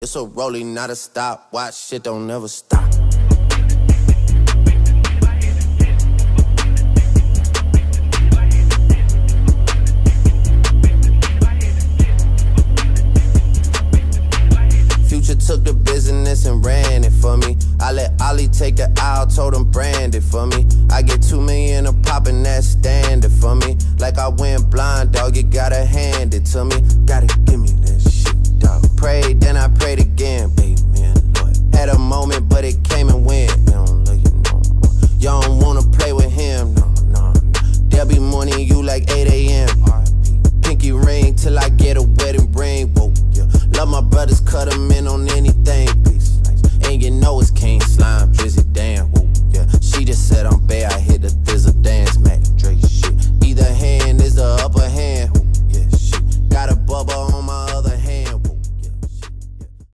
It's a rolling, not a stop. Watch shit don't never stop. Future took the business and ran it for me. I let Ollie take the aisle, told him brand it for me. I get 2 million a pop and that's standard for me. Like I went blind, dog, you gotta hand it to me. Gotta give me that shit, dog. Prayed, then I prayed